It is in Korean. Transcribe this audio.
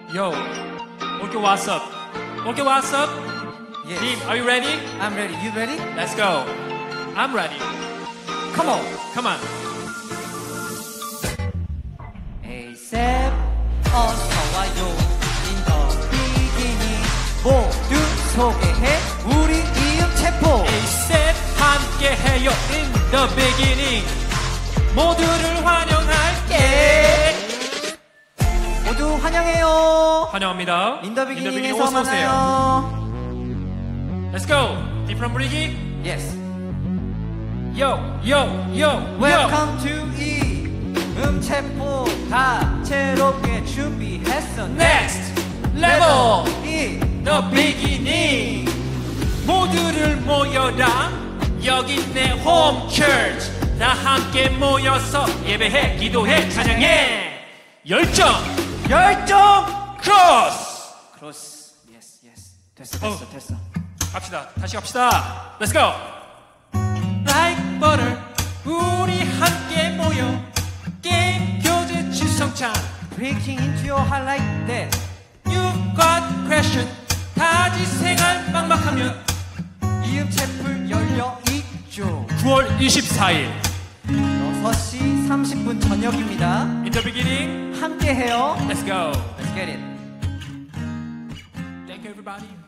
Yo, okay, what's up? Okay, what's up? Yes. Team, are you ready? I'm ready. You ready? Let's go. I'm ready. Come on. Come on. ASAP 어서 와요. In the beginning 모두 소개해 우리 이음 체포. ASAP 함께해요. In the beginning. 모두를 환영할게. 모두 환영해요. 환영합니다. In the In the beginning beginning에서 어서 오세요. 만나요. Let's go. Different 분위기. Yes. Yo, yo, yo, Welcome to 이음 체포 다채롭게 준비했어. Next level. In The beginning. 모두를 모여라. 여기 내 home church. 다 함께 모여서 예배해, 기도해, 찬양해. 열정. 크로스. 크로스. Yes, yes. 됐어. 갑시다. 다시 갑시다. Let's go. Like butter. 우리 함께 모여. 게임 교재 지성찬. Breaking into your heart like that. You've got question. 타지 생활 막막하면 이음 채플 열려 있죠. 9월 24일 6시 30분 저녁입니다. In the beginning. 함께 해요. Let's go. Let's get it. Thank you everybody.